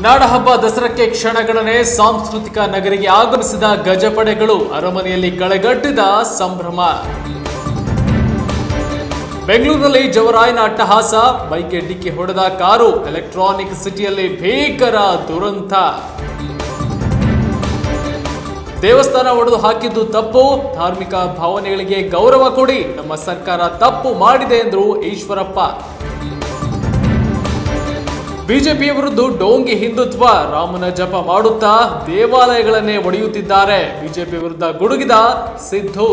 ನಾಡಹಬ್ಬ ದಸರಾಕ್ಕೆ ಕ್ಷಣಗಣನೆ ಸಾಂಸ್ಕೃತಿಕ ನಗರಿಗೆ ಆಗಮಿಸಿದ ಗಜಪಡೆಗಳು ಅರಮನೆಯಲ್ಲಿ ಕಳೆಗಟ್ಟಿದ ಸಂಭ್ರಮ. ಬೆಂಗಳೂರಿನಲ್ಲಿ ಜವರಾಯನ ಅಟ್ಟಹಾಸ, ಬೈಕ್ಗೆ ಡಿಕ್ಕಿ ಹೊಡೆದ ಕಾರು, ಎಲೆಕ್ಟ್ರಾನಿಕ್ ಸಿಟಿಯಲ್ಲಿ ಭೀಕರ ದುರಂತ. ದೇವಸ್ಥಾನ ಒಡೆದು ಹಾಕಿದ್ದು ತಪ್ಪು, ಧಾರ್ಮಿಕ ಭಾವನೆಗಳಿಗೆ ಗೌರವ ಕೊಡಿ, ನಮ್ಮ ಸರ್ಕಾರ ತಪ್ಪು ಮಾಡಿದೆ ಎಂದರು ಈಶ್ವರಪ್ಪ. ಬಿಜೆಪಿ ವಿರುದ್ಧ ಡೋಂಗಿ ಹಿಂದುತ್ವ, ರಾಮನ ಜಪ ಮಾಡುತ್ತಾ ದೇವಾಲಯಗಳನ್ನೇ ಒಡೆಯುತ್ತಿದ್ದಾರೆ, ಬಿಜೆಪಿ ವಿರುದ್ಧ ಗುಡುಗಿದ ಸಿದ್ದು.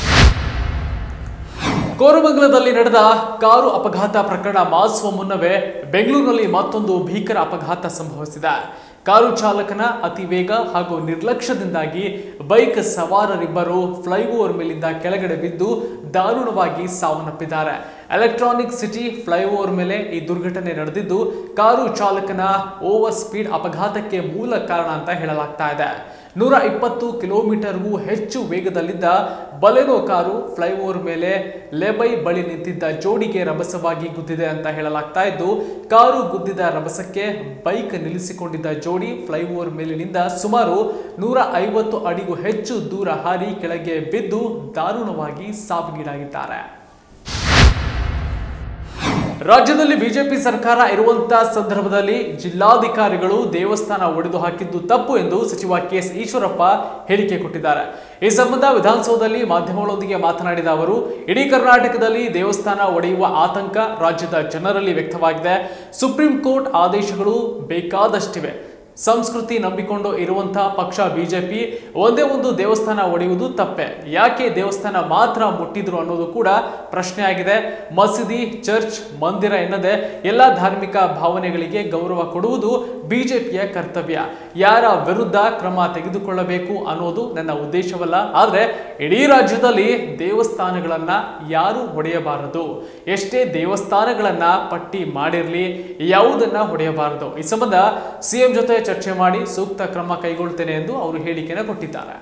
ಕೋರಮಂಗಲದಲ್ಲಿ ನಡೆದ ಕಾರು ಅಪಘಾತ ಪ್ರಕರಣ ಮಾಸುವ ಮುನ್ನವೇ ಬೆಂಗಳೂರಿನಲ್ಲಿ ಮತ್ತೊಂದು ಭೀಕರ ಅಪಘಾತ ಸಂಭವಿಸಿದೆ. ಕಾರು ಚಾಲಕನ ಅತಿ ವೇಗ ಹಾಗೂ ನಿರ್ಲಕ್ಷ್ಯದಿಂದಾಗಿ ಬೈಕ್ ಸವಾರರಿಬ್ಬರು ಫ್ಲೈಓವರ್ ಮೇಲಿಂದ ಕೆಳಗಡೆ ಬಿದ್ದು ದಾರುಣವಾಗಿ ಸಾವನ್ನಪ್ಪಿದ್ದಾರೆ. ಎಲೆಕ್ಟ್ರಾನಿಕ್ ಸಿಟಿ ಫ್ಲೈಓವರ್ ಮೇಲೆ ಈ ದುರ್ಘಟನೆ ನಡೆದಿದ್ದು ಕಾರು ಚಾಲಕನ ಓವರ್ ಸ್ಪೀಡ್ ಅಪಘಾತಕ್ಕೆ ಮೂಲ ಕಾರಣ ಅಂತ ಹೇಳಲಾಗ್ತಾ ಇದೆ. 120 ಕಿಲೋಮೀಟರ್ಗೂ ಹೆಚ್ಚು ವೇಗದಲ್ಲಿದ್ದ ಬಲೆನೋ ಕಾರು ಫ್ಲೈಓವರ್ ಮೇಲೆ ಲೆಬೈ ಬಳಿ ನಿಂತಿದ್ದ ಜೋಡಿಗೆ ರಭಸವಾಗಿ ಗುದ್ದಿದೆ ಅಂತ ಹೇಳಲಾಗ್ತಾ ಇದ್ದು, ಕಾರು ಗುದ್ದಿದ ರಭಸಕ್ಕೆ ಬೈಕ್ ನಿಲ್ಲಿಸಿಕೊಂಡಿದ್ದ ಜೋಡಿ ಫ್ಲೈಓವರ್ ಮೇಲಿನಿಂದ ಸುಮಾರು 150 ಅಡಿಗೂ ಹೆಚ್ಚು ದೂರ ಹಾರಿ ಕೆಳಗೆ ಬಿದ್ದು ದಾರುಣವಾಗಿ ಸಾವಿಗೀಡಾಗಿದ್ದಾರೆ. ರಾಜ್ಯದಲ್ಲಿ ಬಿಜೆಪಿ ಸರ್ಕಾರ ಇರುವಂತಹ ಸಂದರ್ಭದಲ್ಲಿ ಜಿಲ್ಲಾಧಿಕಾರಿಗಳು ದೇವಸ್ಥಾನ ಒಡೆದು ಹಾಕಿದ್ದು ತಪ್ಪು ಎಂದು ಸಚಿವ ಕೆಎಸ್ ಈಶ್ವರಪ್ಪ ಹೇಳಿಕೆ ಕೊಟ್ಟಿದ್ದಾರೆ. ಈ ಸಂಬಂಧ ವಿಧಾನಸೌಧದಲ್ಲಿ ಮಾಧ್ಯಮಗಳೊಂದಿಗೆ ಮಾತನಾಡಿದ ಅವರು, ಇಡೀ ಕರ್ನಾಟಕದಲ್ಲಿ ದೇವಸ್ಥಾನ ಒಡೆಯುವ ಆತಂಕ ರಾಜ್ಯದ ಜನರಲ್ಲಿ ವ್ಯಕ್ತವಾಗಿದೆ. ಸುಪ್ರೀಂ ಕೋರ್ಟ್ ಆದೇಶಗಳು ಬೇಕಾದಷ್ಟಿವೆ. ಸಂಸ್ಕೃತಿ ನಂಬಿಕೊಂಡು ಇರುವಂತಹ ಪಕ್ಷ ಬಿಜೆಪಿ. ಒಂದೇ ಒಂದು ದೇವಸ್ಥಾನ ಒಡೆಯುವುದು ತಪ್ಪೆ, ಯಾಕೆ ದೇವಸ್ಥಾನ ಮಾತ್ರ ಮುಟ್ಟಿದ್ರು ಅನ್ನೋದು ಕೂಡ ಪ್ರಶ್ನೆ ಆಗಿದೆ. ಮಸೀದಿ, ಚರ್ಚ್, ಮಂದಿರ ಎನ್ನದೆ ಎಲ್ಲ ಧಾರ್ಮಿಕ ಭಾವನೆಗಳಿಗೆ ಗೌರವ ಕೊಡುವುದು ಬಿಜೆಪಿಯ ಕರ್ತವ್ಯ. ಯಾರ ವಿರುದ್ಧ ಕ್ರಮ ತೆಗೆದುಕೊಳ್ಳಬೇಕು ಅನ್ನೋದು ನನ್ನ ಉದ್ದೇಶವಲ್ಲ. ಆದ್ರೆ ಇಡೀ ರಾಜ್ಯದಲ್ಲಿ ದೇವಸ್ಥಾನಗಳನ್ನ ಯಾರು ಒಡೆಯಬಾರದು, ಎಷ್ಟೇ ದೇವಸ್ಥಾನಗಳನ್ನ ಪಟ್ಟಿ ಮಾಡಿರ್ಲಿ, ಯಾವುದನ್ನ ಹೊಡೆಯಬಾರದು. ಈ ಸಂಬಂಧ ಸಿಎಂ ಜೊತೆ ಚರ್ಚೆ ಮಾಡಿ ಸೂಕ್ತ ಕ್ರಮ ಕೈಗೊಳ್ಳುತ್ತೇನೆ ಎಂದು ಅವರು ಹೇಳಿಕೆಯನ್ನು ಕೊಟ್ಟಿದ್ದಾರೆ.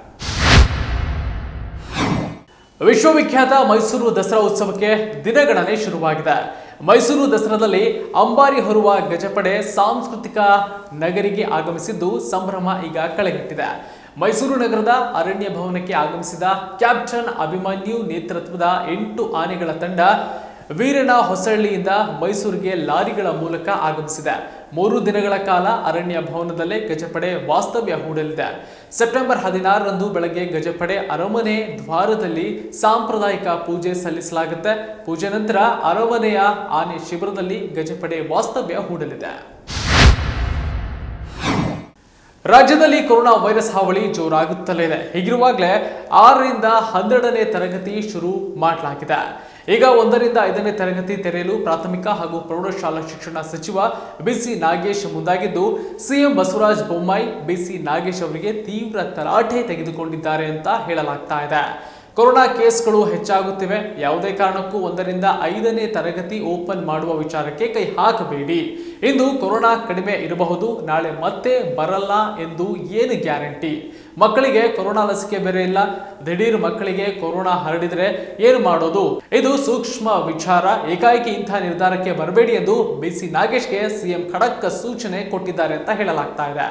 ವಿಶ್ವವಿಖ್ಯಾತ ಮೈಸೂರು ದಸರಾ ಉತ್ಸವಕ್ಕೆ ದಿನಗಣನೆ ಶುರುವಾಗಿದೆ. ಮೈಸೂರು ದಸರಾದಲ್ಲಿ ಅಂಬಾರಿ ಹೊರುವ ಗಜಪಡೆ ಸಾಂಸ್ಕೃತಿಕ ನಗರಿಗೆ ಆಗಮಿಸಿದ್ದು ಸಂಭ್ರಮ ಈಗ ಕಳೆಗಟ್ಟಿದೆ. ಮೈಸೂರು ನಗರದ ಅರಣ್ಯ ಭವನಕ್ಕೆ ಆಗಮಿಸಿದ ಕ್ಯಾಪ್ಟನ್ ಅಭಿಮನ್ಯು ನೇತೃತ್ವದ 8 ಆನೆಗಳ ತಂಡ ವೀರಣ್ಣ ಹೊಸಳ್ಳಿಯಿಂದ ಮೈಸೂರಿಗೆ ಲಾರಿಗಳ ಮೂಲಕ ಆಗಮಿಸಿದೆ. 3 ದಿನಗಳ ಕಾಲ ಅರಣ್ಯ ಭವನದಲ್ಲೇ ಗಜಪಡೆ ವಾಸ್ತವ್ಯ ಹೂಡಲಿದೆ. ಸೆಪ್ಟೆಂಬರ್ 16ರಂದು ಬೆಳಗ್ಗೆ ಗಜಪಡೆ ಅರಮನೆ ದ್ವಾರದಲ್ಲಿ ಸಾಂಪ್ರದಾಯಿಕ ಪೂಜೆ ಸಲ್ಲಿಸಲಾಗುತ್ತೆ. ಪೂಜೆ ನಂತರ ಅರಮನೆಯ ಆನೆ ಶಿಬಿರದಲ್ಲಿ ಗಜಪಡೆ ವಾಸ್ತವ್ಯ ಹೂಡಲಿದೆ. ರಾಜ್ಯದಲ್ಲಿ ಕೊರೋನಾ ವೈರಸ್ ಹಾವಳಿ ಜೋರಾಗುತ್ತಲೇ ಇದೆ. ಹೀಗಿರುವಾಗಲೇ 6ರಿಂದ 12ನೇ ತರಗತಿ ಶುರು ಮಾಡಲಾಗಿದೆ. ಈಗ 1ರಿಂದ 5ನೇ ತರಗತಿ ತೆರೆಯಲು ಪ್ರಾಥಮಿಕ ಹಾಗೂ ಪ್ರೌಢಶಾಲಾ ಶಿಕ್ಷಣ ಸಚಿವ ಬಿಸಿ ನಾಗೇಶ್ ಮುಂದಾಗಿದ್ದು, ಸಿಎಂ ಬಸವರಾಜ ಬೊಮ್ಮಾಯಿ ಬಿಸಿ ನಾಗೇಶ್ ಅವರಿಗೆ ತೀವ್ರ ತರಾಟೆ ತೆಗೆದುಕೊಂಡಿದ್ದಾರೆ ಅಂತ ಹೇಳಲಾಗ್ತಾ ಇದೆ. ಕೊರೋನಾ ಕೇಸ್ಗಳು ಹೆಚ್ಚಾಗುತ್ತಿವೆ. ಯಾವುದೇ ಕಾರಣಕ್ಕೂ 1ರಿಂದ 5ನೇ ತರಗತಿ ಓಪನ್ ಮಾಡುವ ವಿಚಾರಕ್ಕೆ ಕೈ ಹಾಕಬೇಡಿ. ಇಂದು ಕೊರೋನಾ ಕಡಿಮೆ ಇರಬಹುದು, ನಾಳೆ ಮತ್ತೆ ಬರಲ್ಲ ಎಂದು ಏನು ಗ್ಯಾರಂಟಿ? ಮಕ್ಕಳಿಗೆ ಕೊರೋನಾ ಲಸಿಕೆ ಬೇರೆ ಇಲ್ಲ. ದಿಢೀರ್ ಮಕ್ಕಳಿಗೆ ಕೊರೋನಾ ಹರಡಿದ್ರೆ ಏನು ಮಾಡೋದು? ಇದು ಸೂಕ್ಷ್ಮ ವಿಚಾರ. ಏಕಾಏಕಿ ಇಂತಹ ನಿರ್ಧಾರಕ್ಕೆ ಬರಬೇಡಿ ಎಂದು ಬಿಸಿ ನಾಗೇಶ್ಗೆ ಸಿಎಂ ಖಡಕ್ ಸೂಚನೆ ಕೊಟ್ಟಿದ್ದಾರೆ ಅಂತ ಹೇಳಲಾಗ್ತಾ ಇದೆ.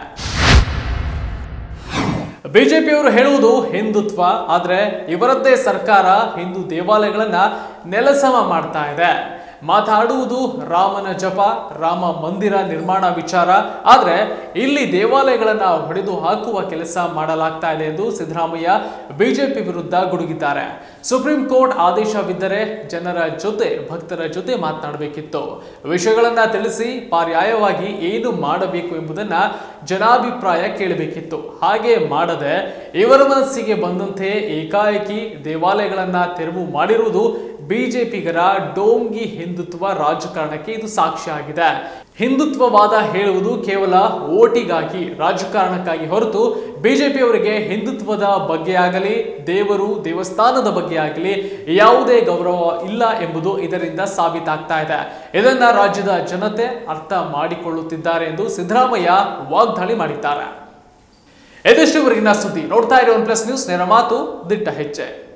ಬಿಜೆಪಿಯವರು ಹೇಳುವುದು ಹಿಂದುತ್ವ, ಆದ್ರೆ ಇವರದ್ದೇ ಸರ್ಕಾರ ಹಿಂದೂ ದೇವಾಲಯಗಳನ್ನ ನೆಲಸಮ ಮಾಡ್ತಾ ಇದೆ. ಮಾತಾಡುವುದು ರಾಮನ ಜಪ, ರಾಮ ಮಂದಿರ ನಿರ್ಮಾಣ ವಿಚಾರ, ಆದ್ರೆ ಇಲ್ಲಿ ದೇವಾಲಯಗಳನ್ನ ಹೊಡೆದು ಹಾಕುವ ಕೆಲಸ ಮಾಡಲಾಗ್ತಾ ಇದೆ ಎಂದು ಸಿದ್ದರಾಮಯ್ಯ ಬಿಜೆಪಿ ವಿರುದ್ಧ ಗುಡುಗಿದ್ದಾರೆ. ಸುಪ್ರೀಂ ಕೋರ್ಟ್ ಆದೇಶವಿದ್ದರೆ ಜನರ ಜೊತೆ, ಭಕ್ತರ ಜೊತೆ ಮಾತನಾಡಬೇಕಿತ್ತು. ವಿಷಯಗಳನ್ನ ತಿಳಿಸಿ ಪರ್ಯಾಯವಾಗಿ ಏನು ಮಾಡಬೇಕು ಎಂಬುದನ್ನ ಜನಾಭಿಪ್ರಾಯ ಕೇಳಬೇಕಿತ್ತು. ಹಾಗೆ ಮಾಡದೆ ಇವರ ಮನಸ್ಸಿಗೆ ಬಂದಂತೆ ಏಕಾಏಕಿ ದೇವಾಲಯಗಳನ್ನ ತೆರವು ಮಾಡಿರುವುದು ಬಿಜೆಪಿಗರ ಡೋಂಗಿ ಹಿಂದುತ್ವ ರಾಜಕಾರಣಕ್ಕೆ ಇದು ಸಾಕ್ಷಿಯಾಗಿದೆ. ಹಿಂದುತ್ವವಾದ ಹೇಳುವುದು ಕೇವಲ ಓಟಿಗಾಗಿ, ರಾಜಕಾರಣಕ್ಕಾಗಿ ಹೊರತು ಬಿಜೆಪಿಯವರಿಗೆ ಹಿಂದುತ್ವದ ಬಗ್ಗೆ ಆಗಲಿ, ದೇವರು ದೇವಸ್ಥಾನದ ಬಗ್ಗೆ ಆಗಲಿ ಯಾವುದೇ ಗೌರವ ಇಲ್ಲ ಎಂಬುದು ಇದರಿಂದ ಸಾಬೀತಾಗ್ತಾ ಇದೆ. ಇದನ್ನ ರಾಜ್ಯದ ಜನತೆ ಅರ್ಥ ಮಾಡಿಕೊಳ್ಳುತ್ತಿದ್ದಾರೆ ಎಂದು ಸಿದ್ದರಾಮಯ್ಯ ವಾಗ್ದಾಳಿ ಮಾಡಿದ್ದಾರೆ. ಇದಿಷ್ಟುವರೆಗಿನ ಸುದ್ದಿ. ನೋಡ್ತಾ ಇರೋ OnePlus ನ್ಯೂಸ್, ನೇರ ಮಾತು, ದಿಟ್ಟ ಹೆಜ್ಜೆ.